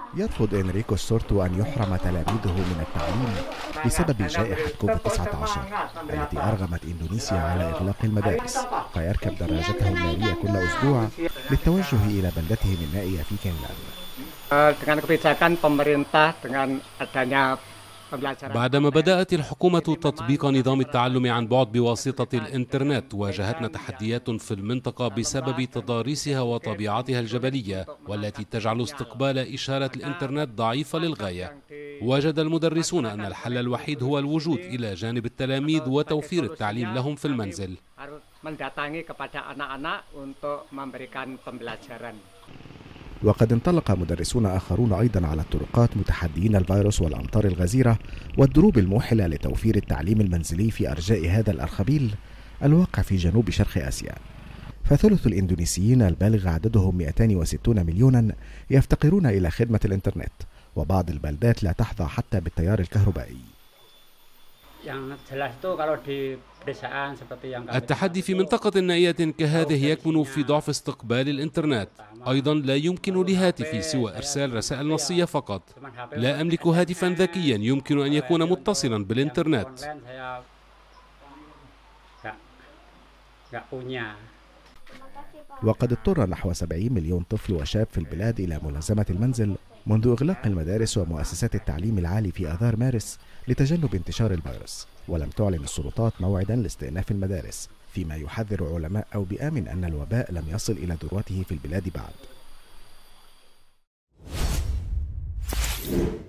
يرفض إنريكو السورتو أن يحرم تلاميذه من التعليم بسبب جائحة كوفيد-19 التي أرغمت إندونيسيا على إغلاق المدارس، فيركب دراجته النارية كل أسبوع للتوجه إلى بلدته النائية في كينلاند. بعدما بدأت الحكومة تطبيق نظام التعلم عن بعد بواسطة الإنترنت، واجهتنا تحديات في المنطقة بسبب تضاريسها وطبيعتها الجبلية، والتي تجعل استقبال إشارة الإنترنت ضعيفة للغاية. وجد المدرسون أن الحل الوحيد هو الوجود إلى جانب التلاميذ وتوفير التعليم لهم في المنزل. وقد انطلق مدرسون آخرون أيضا على الطرقات متحديين الفيروس والأمطار الغزيرة والدروب الموحلة لتوفير التعليم المنزلي في أرجاء هذا الأرخبيل الواقع في جنوب شرق آسيا. فثلث الإندونيسيين البالغ عددهم 260 مليونا يفتقرون إلى خدمة الإنترنت، وبعض البلدات لا تحظى حتى بالتيار الكهربائي. التحدي في منطقة نائية كهذه يكمن في ضعف استقبال الإنترنت. أيضا لا يمكن لهاتفي سوى إرسال رسائل نصية فقط. لا أملك هاتفا ذكيا يمكن أن يكون متصلا بالإنترنت. وقد اضطر نحو 70 مليون طفل وشاب في البلاد إلى ملازمة المنزل منذ إغلاق المدارس ومؤسسات التعليم العالي في آذار مارس لتجنب انتشار الفيروس، ولم تعلن السلطات موعدا لاستئناف المدارس، فيما يحذر علماء أوبئة من أن الوباء لم يصل إلى ذروته في البلاد بعد.